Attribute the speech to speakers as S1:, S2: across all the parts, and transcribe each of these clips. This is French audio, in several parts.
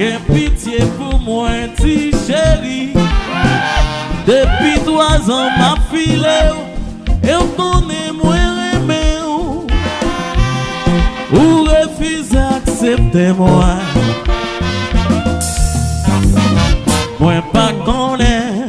S1: Gen pitié pour moi, ti chéri. Depuis 3 ans, ma fille, et on connaît moi remè ou refuse accepter moi. Moi pas connaît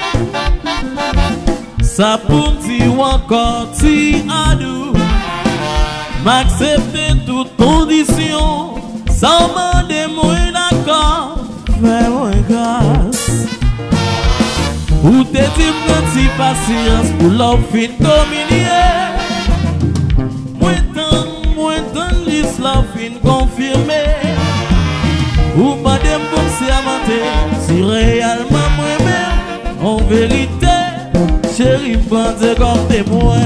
S1: ça pour dire encore ti adou. M'accepter toute condition sans demander moi d'accord. Fais-moi grâce. Ou te dit petit patience pour leur fin communier. Moi tant l'islam fin confirmé. Ou pas de bon sermenté. Si réellement moi-même en vérité, chérie, prends comme témoin.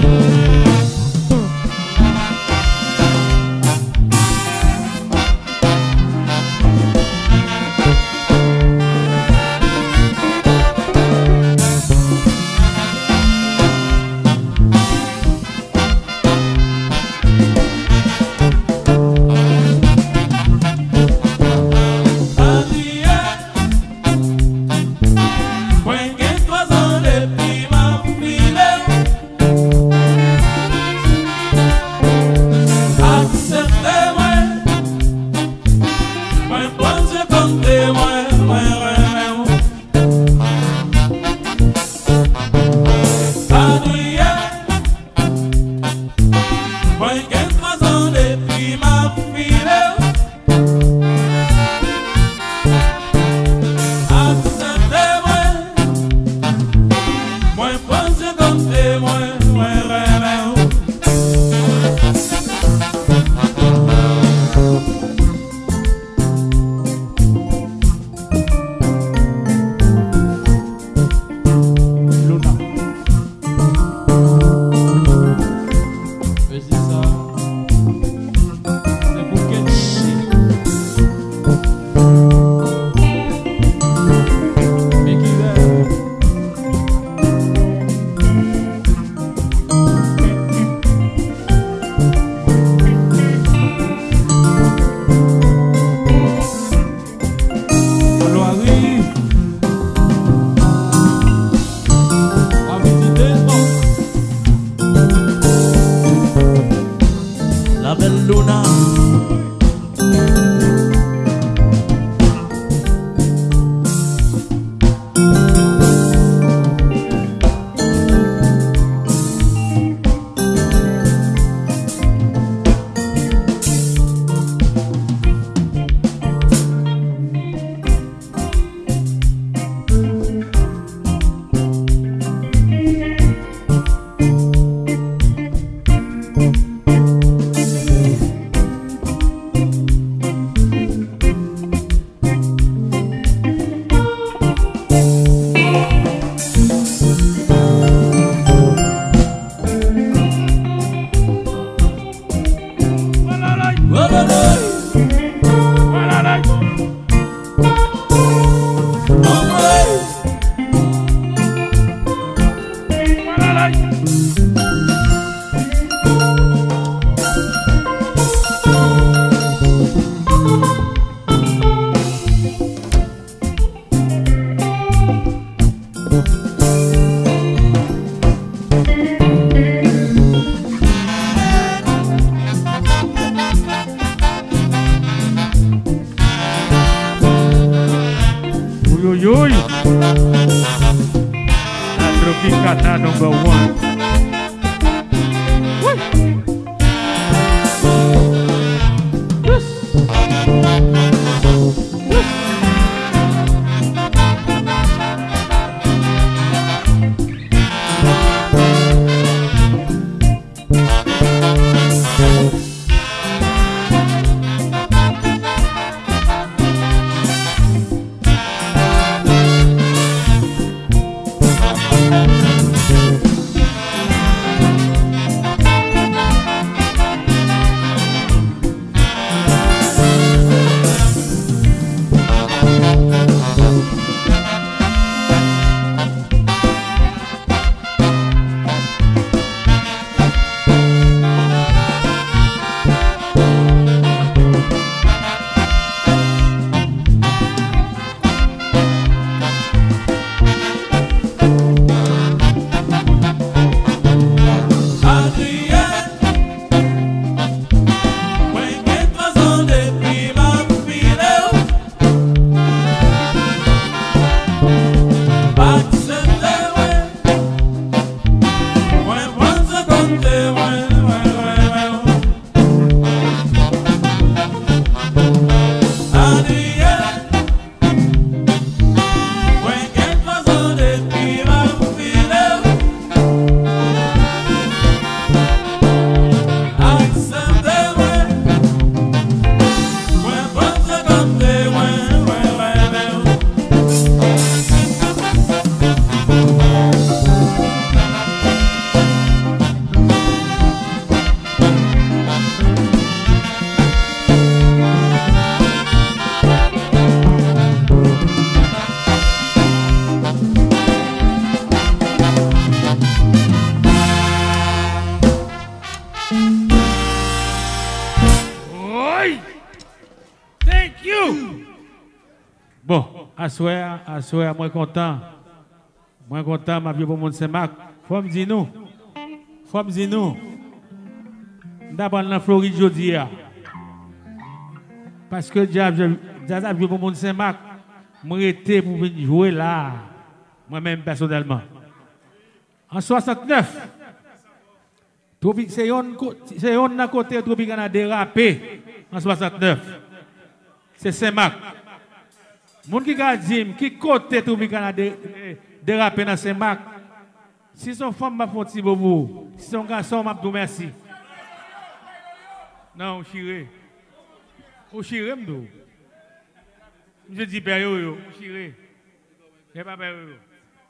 S2: Tropicana #1. Bon, à soir, moi content. Moi content, ma vie pour mon Saint-Marc. Faut me dire nous. D'abord dans Floride jeudi. Parce que Jazz pour mon Saint-Marc, moi j'étais pour venir jouer là. Moi-même personnellement. En 69, c'est un côté Tropical a dérapé en 69. C'est Saint-Marc. Moun qui a dit qui côté Tropical a dérapé dans Saint-Marc. Si son femme m'a fait petit bobo, si son garçon m'a dit merci. Non, on chire. On chire m'dou. Je dis père yo, on chire. C'est pas père yo.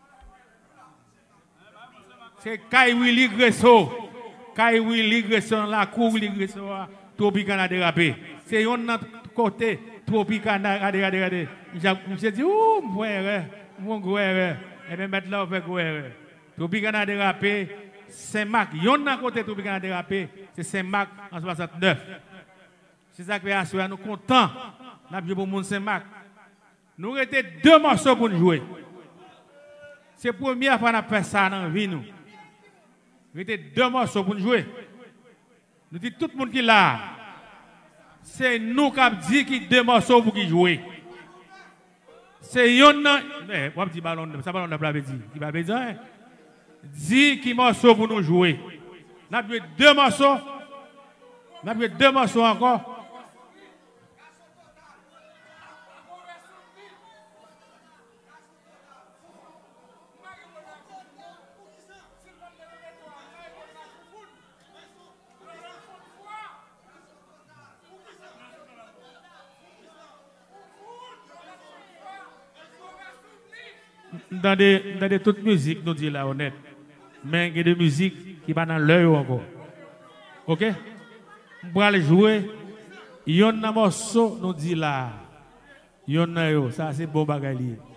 S2: C'est Kai Willy Gresso. Kai Willy Gresso, la cour Willy Gresso, Tropical a dérapé. C'est un côté Tropical a dérapé. Je dis, ouh, mon gouère, et bien mettre là, on fait gouère. Tropical a dérapé, Saint-Marc. Yon a côté Tropical a dérapé, c'est Saint-Marc en 69. C'est ça que nous sommes contents. Nous avons joué pour mon Saint-Marc. Nous avons été 2 morceaux pour nous jouer. C'est la première fois que nous avons fait ça dans la vie. Nous avons été 2 morceaux pour nous jouer. Nous disons tout le monde qui est là. C'est nous qui avons dit qu'il y a 2 morceaux pour jouer. C'est yon. Mais, moi, je dis ballon, ça ballon de la dit. Il va dire, hein? Dis qui morceau pour nous jouer. Nous avons joué 2 morceaux. Nous avons joué 2 morceaux encore. Dans des toutes musiques, nous disons là, honnête. Mais il y a des musiques qui sont dans l'œil encore. Ok? On va aller jouer. Il y a un morceau, nous disons là. Il y a un ça c'est bon bagage.